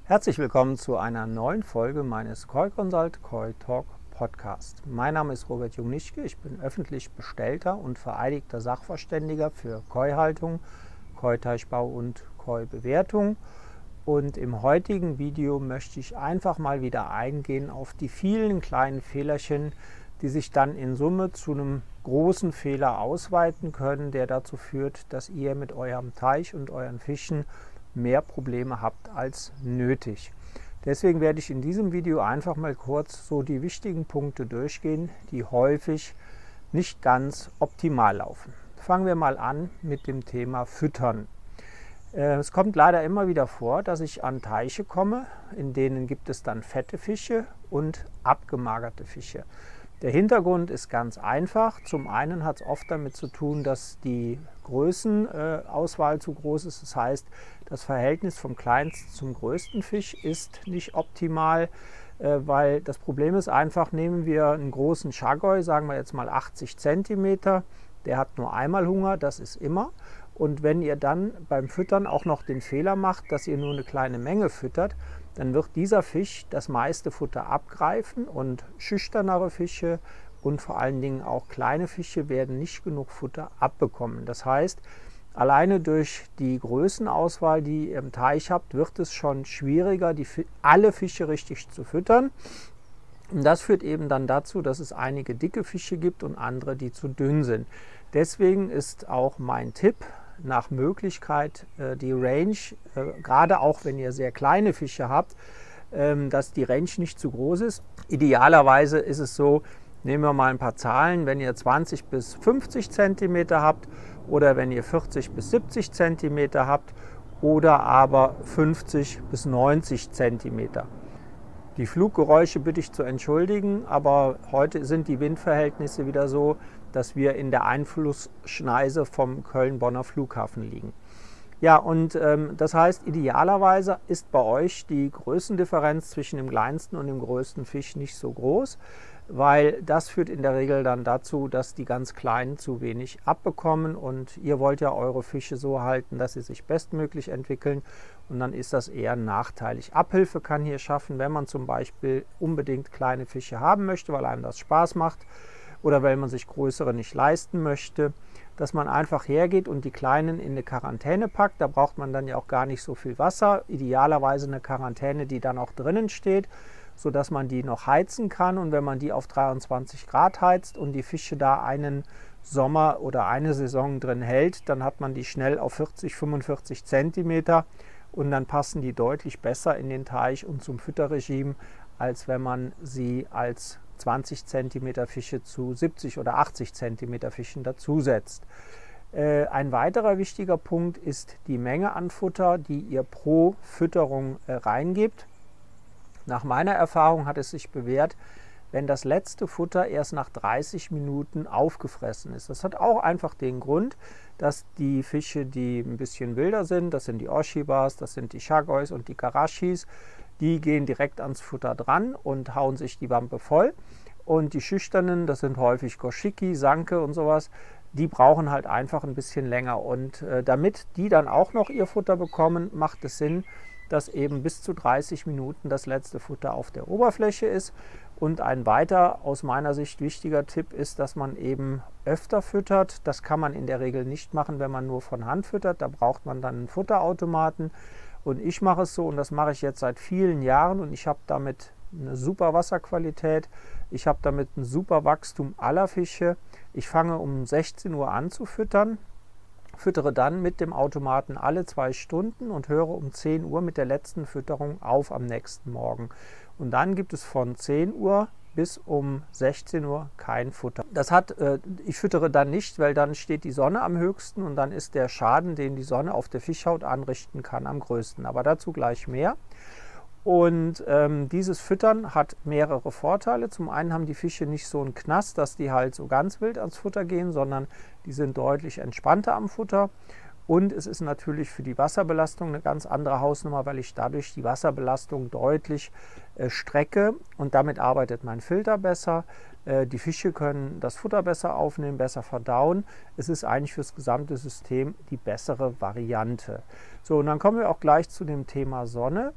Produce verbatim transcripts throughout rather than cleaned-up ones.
Herzlich willkommen zu einer neuen Folge meines Koi Consult Koi Talk Podcast. Mein Name ist Robert Jungnischke, ich bin öffentlich bestellter und vereidigter Sachverständiger für Koi-Haltung, Koi-Teichbau und Koi-Bewertung. Und im heutigen Video möchte ich einfach mal wieder eingehen auf die vielen kleinen Fehlerchen, die sich dann in Summe zu einem großen Fehler ausweiten können, der dazu führt, dass ihr mit eurem Teich und euren Fischen mehr Probleme habt als nötig. Deswegen werde ich in diesem Video einfach mal kurz so die wichtigen Punkte durchgehen, die häufig nicht ganz optimal laufen. Fangen wir mal an mit dem Thema Füttern. Es kommt leider immer wieder vor, dass ich an Teiche komme, in denen gibt es dann fette Fische und abgemagerte Fische. Der Hintergrund ist ganz einfach. Zum einen hat es oft damit zu tun, dass die Größenauswahl zu groß ist. Das heißt, das Verhältnis vom kleinsten zum größten Fisch ist nicht optimal, weil das Problem ist einfach, nehmen wir einen großen Chagoi, sagen wir jetzt mal achtzig Zentimeter, der hat nur einmal Hunger, das ist immer. Und wenn ihr dann beim Füttern auch noch den Fehler macht, dass ihr nur eine kleine Menge füttert, dann wird dieser Fisch das meiste Futter abgreifen und schüchternere Fische und vor allen Dingen auch kleine Fische werden nicht genug Futter abbekommen. Das heißt, alleine durch die Größenauswahl, die ihr im Teich habt, wird es schon schwieriger, die, alle Fische richtig zu füttern. Und das führt eben dann dazu, dass es einige dicke Fische gibt und andere, die zu dünn sind. Deswegen ist auch mein Tipp, nach Möglichkeit die Range, gerade auch wenn ihr sehr kleine Fische habt, dass die Range nicht zu groß ist. Idealerweise ist es so, nehmen wir mal ein paar Zahlen, wenn ihr zwanzig bis fünfzig Zentimeter habt oder wenn ihr vierzig bis siebzig Zentimeter habt oder aber fünfzig bis neunzig Zentimeter. Die Fluggeräusche bitte ich zu entschuldigen, aber heute sind die Windverhältnisse wieder so, dass wir in der Einflussschneise vom Köln-Bonner Flughafen liegen. Ja, und ähm, das heißt, idealerweise ist bei euch die Größendifferenz zwischen dem kleinsten und dem größten Fisch nicht so groß, weil das führt in der Regel dann dazu, dass die ganz Kleinen zu wenig abbekommen und ihr wollt ja eure Fische so halten, dass sie sich bestmöglich entwickeln und dann ist das eher nachteilig. Abhilfe kann hier schaffen, wenn man zum Beispiel unbedingt kleine Fische haben möchte, weil einem das Spaß macht oder weil man sich größere nicht leisten möchte, dass man einfach hergeht und die Kleinen in eine Quarantäne packt. Da braucht man dann ja auch gar nicht so viel Wasser, idealerweise eine Quarantäne, die dann auch drinnen steht, sodass man die noch heizen kann und wenn man die auf dreiundzwanzig Grad heizt und die Fische da einen Sommer oder eine Saison drin hält, dann hat man die schnell auf vierzig, fünfundvierzig Zentimeter und dann passen die deutlich besser in den Teich und zum Fütterregime, als wenn man sie als zwanzig Zentimeter Fische zu siebzig oder achtzig Zentimeter Fischen dazusetzt. Äh, ein weiterer wichtiger Punkt ist die Menge an Futter, die ihr pro Fütterung äh, reingebt. Nach meiner Erfahrung hat es sich bewährt, wenn das letzte Futter erst nach dreißig Minuten aufgefressen ist. Das hat auch einfach den Grund, dass die Fische, die ein bisschen wilder sind, das sind die Oshibas, das sind die Chagois und die Karashis, die gehen direkt ans Futter dran und hauen sich die Wampe voll. Und die Schüchternen, das sind häufig Goshiki, Sanke und sowas, die brauchen halt einfach ein bisschen länger. Und äh, damit die dann auch noch ihr Futter bekommen, macht es Sinn, dass eben bis zu dreißig Minuten das letzte Futter auf der Oberfläche ist. Und ein weiter aus meiner Sicht wichtiger Tipp ist, dass man eben öfter füttert. Das kann man in der Regel nicht machen, wenn man nur von Hand füttert. Da braucht man dann einen Futterautomaten. Und ich mache es so und das mache ich jetzt seit vielen Jahren und ich habe damit eine super Wasserqualität. Ich habe damit ein super Wachstum aller Fische. Ich fange um sechzehn Uhr an zu füttern. Füttere dann mit dem Automaten alle zwei Stunden und höre um zehn Uhr mit der letzten Fütterung auf am nächsten Morgen. Und dann gibt es von zehn Uhr bis um sechzehn Uhr kein Futter. Das hat, äh, ich füttere dann nicht, weil dann steht die Sonne am höchsten und dann ist der Schaden, den die Sonne auf der Fischhaut anrichten kann, am größten. Aber dazu gleich mehr. Und ähm, dieses Füttern hat mehrere Vorteile. Zum einen haben die Fische nicht so einen Knast, dass die halt so ganz wild ans Futter gehen, sondern die sind deutlich entspannter am Futter. Und es ist natürlich für die Wasserbelastung eine ganz andere Hausnummer, weil ich dadurch die Wasserbelastung deutlich äh, strecke und damit arbeitet mein Filter besser. Äh, die Fische können das Futter besser aufnehmen, besser verdauen. Es ist eigentlich für das gesamte System die bessere Variante. So, und dann kommen wir auch gleich zu dem Thema Sonne.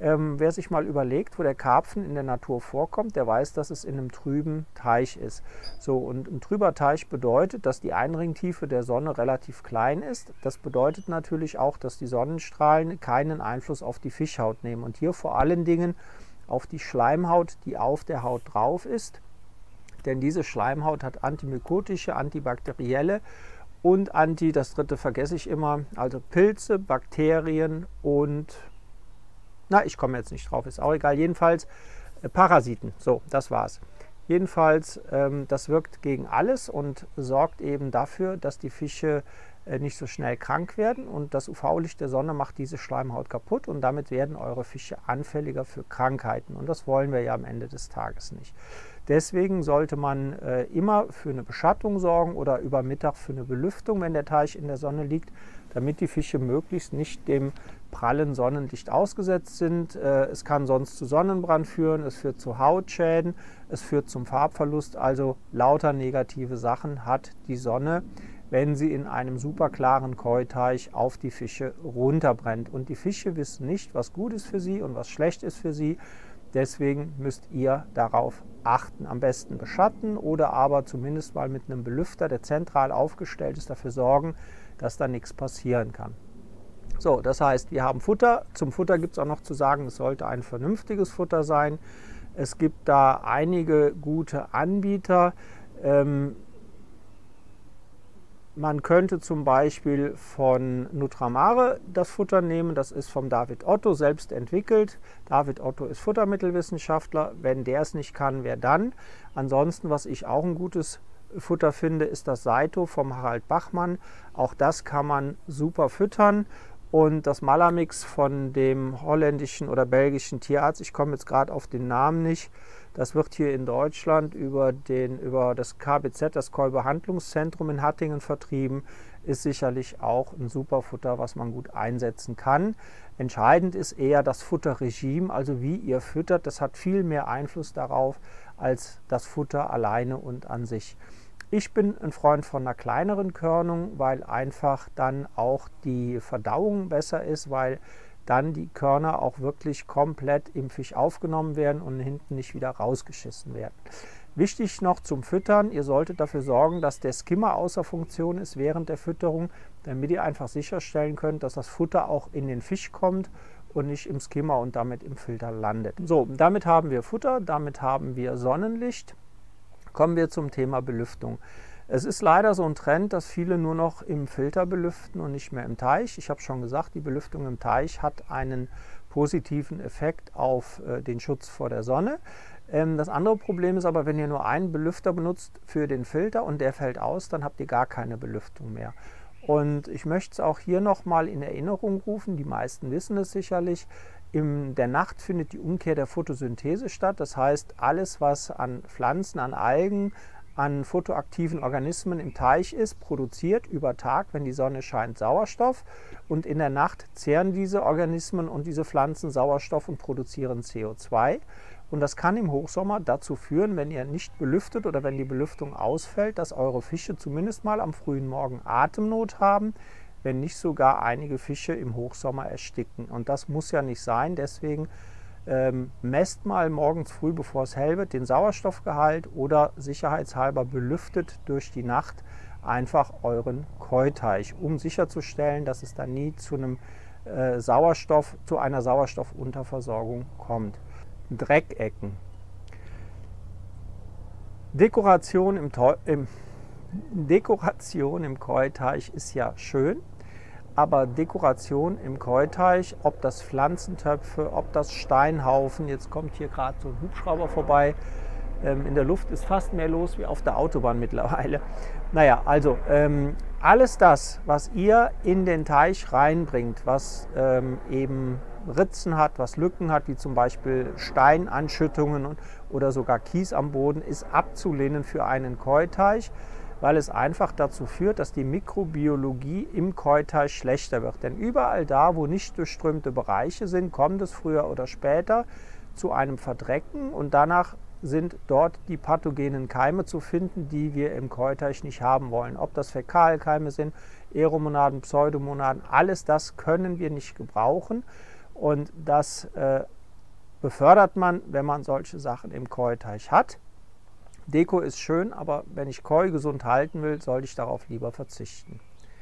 Ähm, wer sich mal überlegt, wo der Karpfen in der Natur vorkommt, der weiß, dass es in einem trüben Teich ist. So, und ein trüber Teich bedeutet, dass die Einringtiefe der Sonne relativ klein ist. Das bedeutet natürlich auch, dass die Sonnenstrahlen keinen Einfluss auf die Fischhaut nehmen. Und hier vor allen Dingen auf die Schleimhaut, die auf der Haut drauf ist. Denn diese Schleimhaut hat antimykotische, antibakterielle und anti, das dritte vergesse ich immer, also Pilze, Bakterien und, na, ich komme jetzt nicht drauf, ist auch egal, jedenfalls äh, Parasiten. So, das war's. Jedenfalls, ähm, das wirkt gegen alles und sorgt eben dafür, dass die Fische äh, nicht so schnell krank werden, und das U V-Licht der Sonne macht diese Schleimhaut kaputt und damit werden eure Fische anfälliger für Krankheiten, und das wollen wir ja am Ende des Tages nicht. Deswegen sollte man äh, immer für eine Beschattung sorgen oder über Mittag für eine Belüftung, wenn der Teich in der Sonne liegt, damit die Fische möglichst nicht dem prallen Sonnenlicht ausgesetzt sind. Äh, es kann sonst zu Sonnenbrand führen, es führt zu Hautschäden, es führt zum Farbverlust. Also lauter negative Sachen hat die Sonne, wenn sie in einem super klaren Koi-Teich auf die Fische runterbrennt. Und die Fische wissen nicht, was gut ist für sie und was schlecht ist für sie. Deswegen müsst ihr darauf achten. Am besten beschatten oder aber zumindest mal mit einem Belüfter, der zentral aufgestellt ist, dafür sorgen, dass da nichts passieren kann. So, das heißt, wir haben Futter. Zum Futter gibt es auch noch zu sagen, es sollte ein vernünftiges Futter sein. Es gibt da einige gute Anbieter. Ähm, Man könnte zum Beispiel von Nutramare das Futter nehmen, das ist vom David Otto selbst entwickelt. David Otto ist Futtermittelwissenschaftler, wenn der es nicht kann, wer dann? Ansonsten, was ich auch ein gutes Futter finde, ist das Saito vom Harald Bachmann. Auch das kann man super füttern. Und das Malamix von dem holländischen oder belgischen Tierarzt, ich komme jetzt gerade auf den Namen nicht, das wird hier in Deutschland über, den, über das K B Z, das Koi-Behandlungszentrum in Hattingen vertrieben, ist sicherlich auch ein super Futter, was man gut einsetzen kann. Entscheidend ist eher das Futterregime, also wie ihr füttert. Das hat viel mehr Einfluss darauf als das Futter alleine und an sich. Ich bin ein Freund von einer kleineren Körnung, weil einfach dann auch die Verdauung besser ist, weil dann die Körner auch wirklich komplett im Fisch aufgenommen werden und hinten nicht wieder rausgeschissen werden. Wichtig noch zum Füttern, ihr solltet dafür sorgen, dass der Skimmer außer Funktion ist während der Fütterung, damit ihr einfach sicherstellen könnt, dass das Futter auch in den Fisch kommt und nicht im Skimmer und damit im Filter landet. So, damit haben wir Futter, damit haben wir Sonnenlicht. Kommen wir zum Thema Belüftung. Es ist leider so ein Trend, dass viele nur noch im Filter belüften und nicht mehr im Teich. Ich habe schon gesagt, die Belüftung im Teich hat einen positiven Effekt auf äh, den Schutz vor der Sonne. Ähm, das andere Problem ist aber, wenn ihr nur einen Belüfter benutzt für den Filter und der fällt aus, dann habt ihr gar keine Belüftung mehr. Und ich möchte es auch hier nochmal in Erinnerung rufen, die meisten wissen es sicherlich, in der Nacht findet die Umkehr der Photosynthese statt. Das heißt, alles, was an Pflanzen, an Algen, an photoaktiven Organismen im Teich ist, produziert über Tag, wenn die Sonne scheint, Sauerstoff. Und in der Nacht zehren diese Organismen und diese Pflanzen Sauerstoff und produzieren C O zwei. Und das kann im Hochsommer dazu führen, wenn ihr nicht belüftet oder wenn die Belüftung ausfällt, dass eure Fische zumindest mal am frühen Morgen Atemnot haben, wenn nicht sogar einige Fische im Hochsommer ersticken. Und das muss ja nicht sein, deswegen ähm, messt mal morgens früh, bevor es hell wird, den Sauerstoffgehalt oder sicherheitshalber belüftet durch die Nacht einfach euren Koi-Teich, um sicherzustellen, dass es dann nie zu einem äh, Sauerstoff, zu einer Sauerstoffunterversorgung kommt. Dreckecken. Dekoration im, im, Dekoration im Koi-Teich ist ja schön, aber Dekoration im Koi-Teich, ob das Pflanzentöpfe, ob das Steinhaufen, jetzt kommt hier gerade so ein Hubschrauber vorbei, ähm, in der Luft ist fast mehr los wie auf der Autobahn mittlerweile. Naja, also ähm, alles das, was ihr in den Teich reinbringt, was ähm, eben Ritzen hat, was Lücken hat, wie zum Beispiel Steinanschüttungen oder sogar Kies am Boden, ist abzulehnen für einen Koi-Teich, weil es einfach dazu führt, dass die Mikrobiologie im Koi-Teich schlechter wird. Denn überall da, wo nicht durchströmte Bereiche sind, kommt es früher oder später zu einem Verdrecken und danach sind dort die pathogenen Keime zu finden, die wir im Koi-Teich nicht haben wollen. Ob das Fäkalkeime sind, Aeromonaden, Pseudomonaden, alles das können wir nicht gebrauchen. Und das äh, befördert man, wenn man solche Sachen im Koi-Teich hat. Deko ist schön, aber wenn ich Koi gesund halten will, sollte ich darauf lieber verzichten.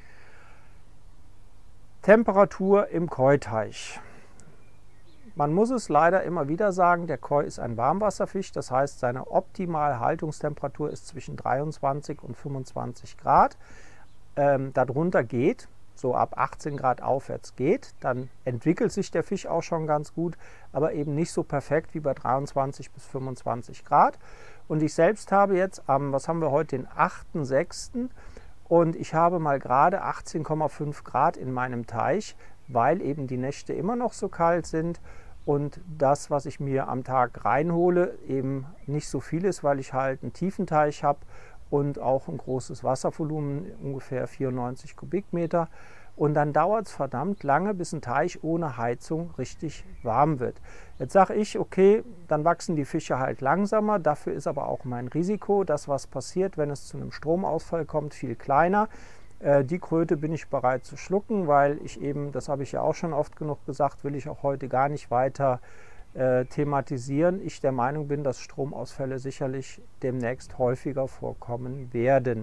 Temperatur im Koi-Teich. Man muss es leider immer wieder sagen, der Koi ist ein Warmwasserfisch, das heißt, seine optimale Haltungstemperatur ist zwischen dreiundzwanzig und fünfundzwanzig Grad. Ähm, darunter geht, so ab achtzehn Grad aufwärts geht, dann entwickelt sich der Fisch auch schon ganz gut, aber eben nicht so perfekt wie bei dreiundzwanzig bis fünfundzwanzig Grad. Und ich selbst habe jetzt am, was haben wir heute, den achten sechsten und ich habe mal gerade achtzehn Komma fünf Grad in meinem Teich, weil eben die Nächte immer noch so kalt sind und das, was ich mir am Tag reinhole, eben nicht so viel ist, weil ich halt einen tiefen Teich habe und auch ein großes Wasservolumen, ungefähr vierundneunzig Kubikmeter. Und dann dauert es verdammt lange, bis ein Teich ohne Heizung richtig warm wird. Jetzt sage ich, okay, dann wachsen die Fische halt langsamer. Dafür ist aber auch mein Risiko, dass was passiert, wenn es zu einem Stromausfall kommt, viel kleiner. Äh, die Kröte bin ich bereit zu schlucken, weil ich eben, das habe ich ja auch schon oft genug gesagt, will ich auch heute gar nicht weiter äh, thematisieren. Ich der Meinung bin, dass Stromausfälle sicherlich demnächst häufiger vorkommen werden.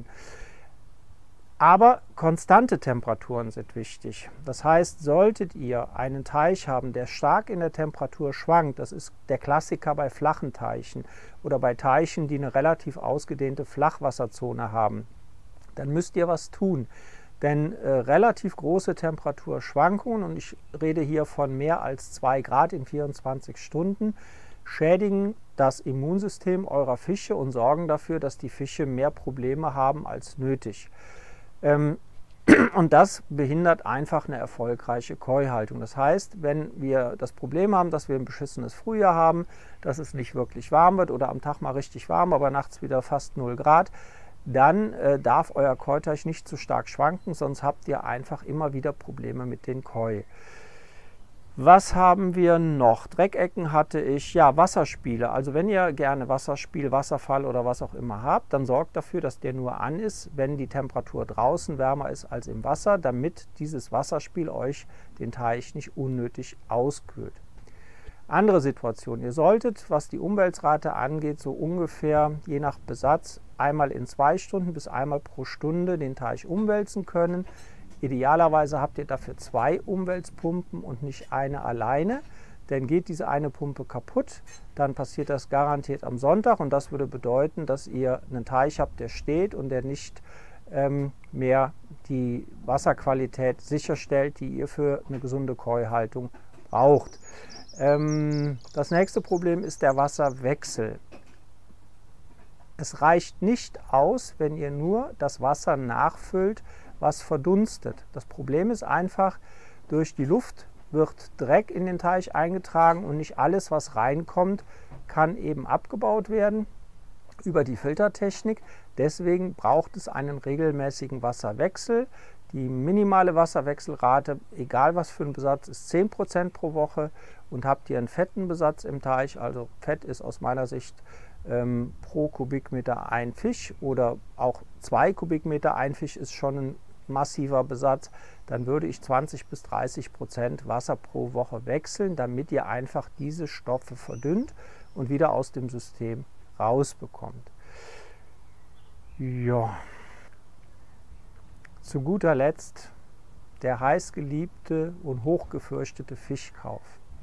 Aber konstante Temperaturen sind wichtig. Das heißt, solltet ihr einen Teich haben, der stark in der Temperatur schwankt, das ist der Klassiker bei flachen Teichen oder bei Teichen, die eine relativ ausgedehnte Flachwasserzone haben, dann müsst ihr was tun. Denn äh, relativ große Temperaturschwankungen, und ich rede hier von mehr als zwei Grad in vierundzwanzig Stunden, schädigen das Immunsystem eurer Fische und sorgen dafür, dass die Fische mehr Probleme haben als nötig. Und das behindert einfach eine erfolgreiche Koi-Haltung. Das heißt, wenn wir das Problem haben, dass wir ein beschissenes Frühjahr haben, dass es nicht wirklich warm wird oder am Tag mal richtig warm, aber nachts wieder fast null Grad, dann äh, darf euer Koi-Teich nicht zu stark schwanken, sonst habt ihr einfach immer wieder Probleme mit den Koi. Was haben wir noch? Dreckecken hatte ich, ja, Wasserspiele. Also wenn ihr gerne Wasserspiel, Wasserfall oder was auch immer habt, dann sorgt dafür, dass der nur an ist, wenn die Temperatur draußen wärmer ist als im Wasser, damit dieses Wasserspiel euch den Teich nicht unnötig auskühlt. Andere Situation, ihr solltet, was die Umwälzrate angeht, so ungefähr je nach Besatz einmal in zwei Stunden bis einmal pro Stunde den Teich umwälzen können. Idealerweise habt ihr dafür zwei Umwälzpumpen und nicht eine alleine, denn geht diese eine Pumpe kaputt, dann passiert das garantiert am Sonntag und das würde bedeuten, dass ihr einen Teich habt, der steht und der nicht ähm, mehr die Wasserqualität sicherstellt, die ihr für eine gesunde Koi-Haltung braucht. Ähm, das nächste Problem ist der Wasserwechsel. Es reicht nicht aus, wenn ihr nur das Wasser nachfüllt, was verdunstet. Das Problem ist einfach, durch die Luft wird Dreck in den Teich eingetragen und nicht alles, was reinkommt, kann eben abgebaut werden über die Filtertechnik. Deswegen braucht es einen regelmäßigen Wasserwechsel. Die minimale Wasserwechselrate, egal was für ein Besatz, ist zehn Prozent pro Woche. Und habt ihr einen fetten Besatz im Teich, also Fett ist aus meiner Sicht ähm, pro Kubikmeter ein Fisch oder auch zwei Kubikmeter ein Fisch ist schon ein massiver Besatz, dann würde ich zwanzig bis dreißig Prozent Wasser pro Woche wechseln, damit ihr einfach diese Stoffe verdünnt und wieder aus dem System rausbekommt. Ja. Zu guter Letzt der heißgeliebte und hochgefürchtete Fischkauf.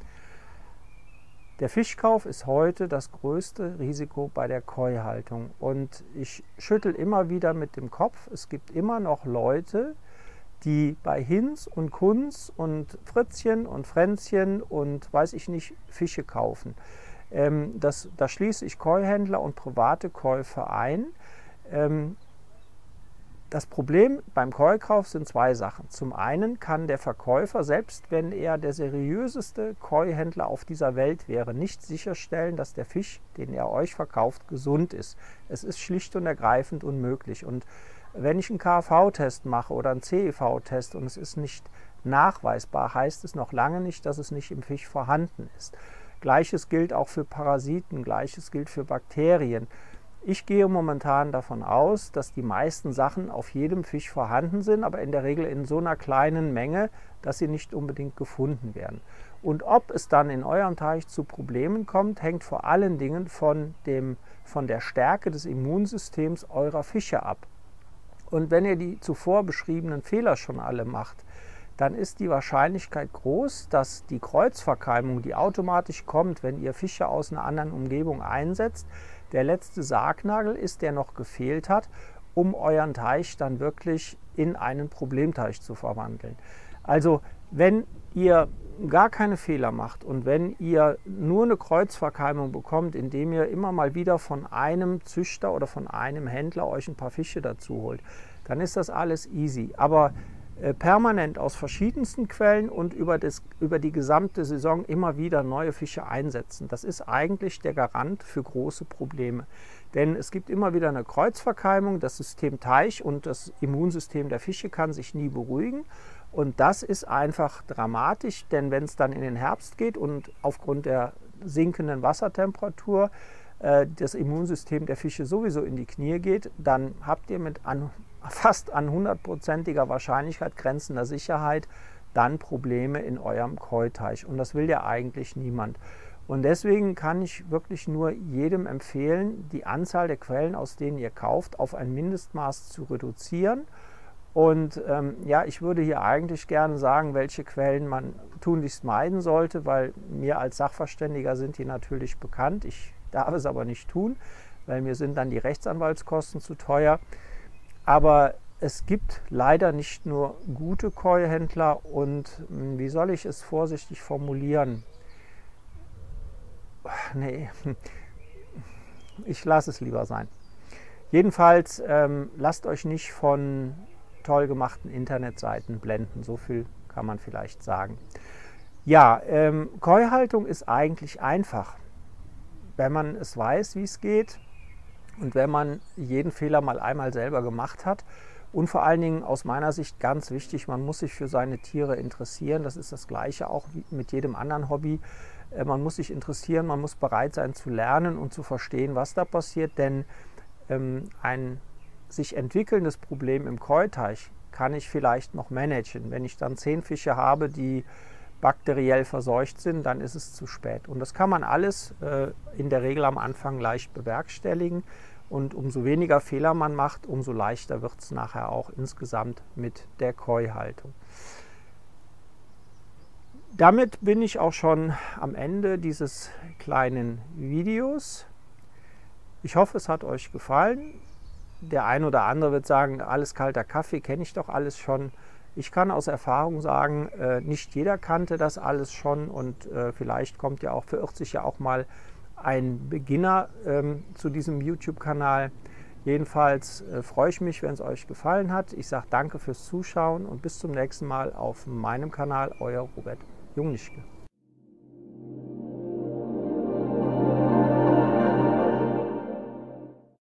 Der Fischkauf ist heute das größte Risiko bei der Koi-Haltung und ich schüttel immer wieder mit dem Kopf. Es gibt immer noch Leute, die bei Hinz und Kunz und Fritzchen und Fränzchen und weiß ich nicht Fische kaufen. Ähm, das, da schließe ich Koi-Händler und private Käufer ein. Ähm, Das Problem beim Koi-Kauf sind zwei Sachen. Zum einen kann der Verkäufer, selbst wenn er der seriöseste Koi-Händler auf dieser Welt wäre, nicht sicherstellen, dass der Fisch, den er euch verkauft, gesund ist. Es ist schlicht und ergreifend unmöglich. Und wenn ich einen K V-Test mache oder einen C E V-Test und es ist nicht nachweisbar, heißt es noch lange nicht, dass es nicht im Fisch vorhanden ist. Gleiches gilt auch für Parasiten, gleiches gilt für Bakterien. Ich gehe momentan davon aus, dass die meisten Sachen auf jedem Fisch vorhanden sind, aber in der Regel in so einer kleinen Menge, dass sie nicht unbedingt gefunden werden. Und ob es dann in eurem Teich zu Problemen kommt, hängt vor allen Dingen von, dem, von der Stärke des Immunsystems eurer Fische ab. Und wenn ihr die zuvor beschriebenen Fehler schon alle macht, dann ist die Wahrscheinlichkeit groß, dass die Kreuzverkeimung, die automatisch kommt, wenn ihr Fische aus einer anderen Umgebung einsetzt, der letzte Sargnagel ist, der noch gefehlt hat, um euren Teich dann wirklich in einen Problemteich zu verwandeln. Also wenn ihr gar keine Fehler macht und wenn ihr nur eine Kreuzverkeimung bekommt, indem ihr immer mal wieder von einem Züchter oder von einem Händler euch ein paar Fische dazu holt, dann ist das alles easy. Aber äh, permanent aus verschiedensten Quellen und über, das, über die gesamte Saison immer wieder neue Fische einsetzen, das ist eigentlich der Garant für große Probleme. Denn es gibt immer wieder eine Kreuzverkeimung, das System Teich und das Immunsystem der Fische kann sich nie beruhigen. Und das ist einfach dramatisch, denn wenn es dann in den Herbst geht und aufgrund der sinkenden Wassertemperatur äh, das Immunsystem der Fische sowieso in die Knie geht, dann habt ihr mit an, fast an hundertprozentiger Wahrscheinlichkeit, grenzender Sicherheit, dann Probleme in eurem Koi-Teich. Und das will ja eigentlich niemand. Und deswegen kann ich wirklich nur jedem empfehlen, die Anzahl der Quellen, aus denen ihr kauft, auf ein Mindestmaß zu reduzieren. Und ähm, ja, ich würde hier eigentlich gerne sagen, welche Quellen man tunlichst meiden sollte, weil mir als Sachverständiger sind die natürlich bekannt. Ich darf es aber nicht tun, weil mir sind dann die Rechtsanwaltskosten zu teuer. Aber es gibt leider nicht nur gute Koi-Händler und wie soll ich es vorsichtig formulieren? Nee, ich lasse es lieber sein. Jedenfalls ähm, lasst euch nicht von toll gemachten Internetseiten blenden, so viel kann man vielleicht sagen. Ja, ähm, Koi-Haltung ist eigentlich einfach, wenn man es weiß, wie es geht und wenn man jeden Fehler mal einmal selber gemacht hat. Und vor allen Dingen aus meiner Sicht ganz wichtig, man muss sich für seine Tiere interessieren. Das ist das Gleiche auch wie mit jedem anderen Hobby. Man muss sich interessieren, man muss bereit sein zu lernen und zu verstehen, was da passiert, denn ähm, ein sich entwickelndes Problem im Koi-Teich kann ich vielleicht noch managen. Wenn ich dann zehn Fische habe, die bakteriell verseucht sind, dann ist es zu spät. Und das kann man alles äh, in der Regel am Anfang leicht bewerkstelligen. Und umso weniger Fehler man macht, umso leichter wird es nachher auch insgesamt mit der Koi-Haltung. Damit bin ich auch schon am Ende dieses kleinen Videos. Ich hoffe, es hat euch gefallen. Der ein oder andere wird sagen, alles kalter Kaffee, kenne ich doch alles schon. Ich kann aus Erfahrung sagen, nicht jeder kannte das alles schon und vielleicht kommt ja auch, verirrt sich ja auch mal ein Beginner ähm, zu diesem YouTube-Kanal. Jedenfalls äh, freue ich mich, wenn es euch gefallen hat. Ich sage danke fürs Zuschauen und bis zum nächsten Mal auf meinem Kanal, euer Robert Jungnischke.